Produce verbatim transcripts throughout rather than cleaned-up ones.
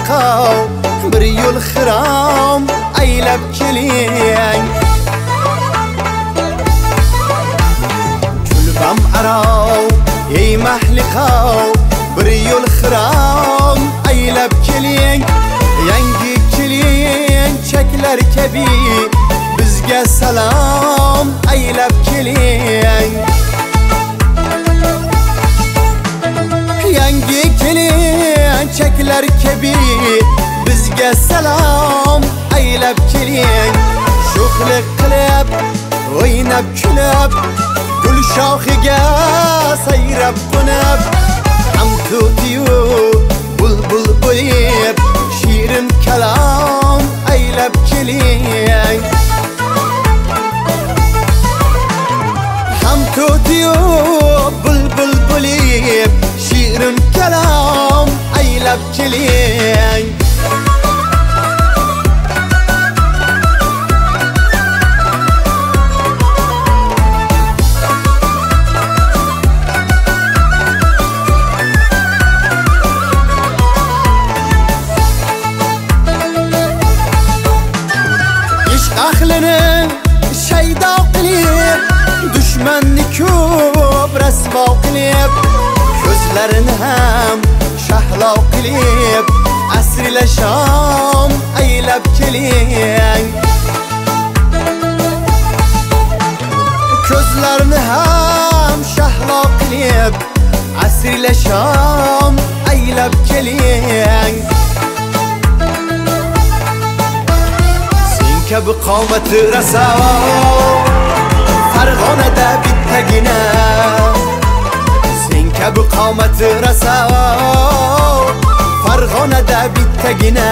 محلقة بريو الخرام أيلب كلين كل عراو يي محلقة بريو الخرام أيلب كلين ينجي كلين شكلر كبير بزقى سلام أيلب كلين ينجي كلين شكلر كبير بزقى سلام أيلب كلين شخلق قلب وينب كلب كل شاخقة سيرب قنب عم توتيو بلبل بليب شيرن كلام أيلب كلين عم توتيو بلبل بليب شيرن كلام أيلب كلين أخلنا شيدا قليب دشمن كوب رسما قليب gözlerin hem şahla قليب عصر لشام أيلب كلين gözlerin hem şahla قليب عصر لشام أيلب كلين كبقامة رساو فرغانة دا بالتقنا سين كبقامة رساو فرغانة دا بالتقنا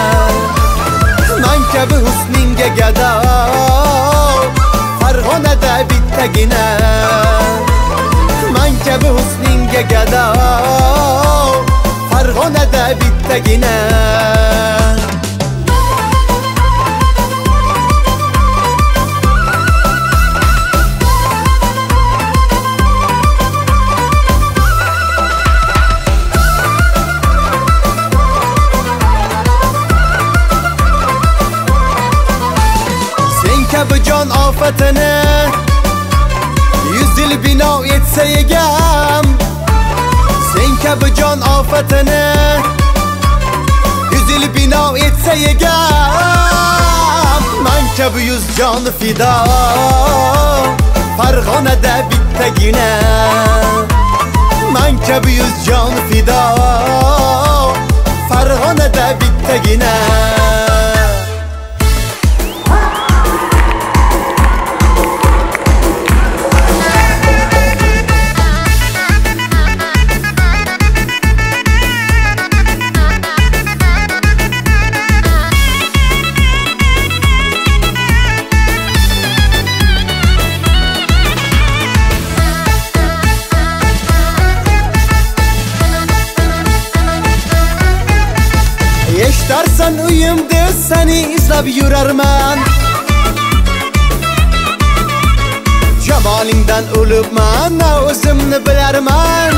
من كبحسنين قدا فرغانة دا بالتقنا من كبحسنين قدا فرغانة دا بالتقنا بجان آفتنه yüz yıl bina yetse yegem sen ke bجان آفتنه yüz yıl bina yetse yegem من ke bu yüz can fida فرغانه da bittegine من ke bu yüz can fida فرغانه da bittegine Eştarsan uyumda seni izlab yurarman Cemalingdan o'libman o'zimni bilarman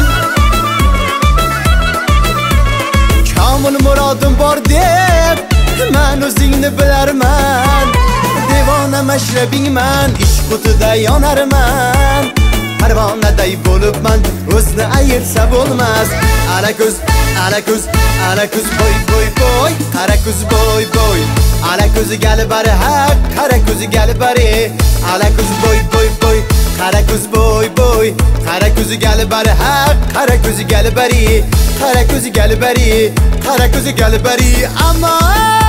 Kamil muradim bor deb men o'zingni bilarman Devona mashrabingman ishq o'tida yonarman Parvonaday bo'libman o'zni ayirsa bo'lmas Ala ko'z ala ko'z ala ko'z boy boy boy qara ko'z boy boy ala ko'zi gali bari haq qara ko'zi gali bari ala ko'z boy boy boy qara ko'z boy boy qara ko'zi gali bari haq qara ko'zi gali bari qara ko'zi gali bari qara ko'zi gali bari amma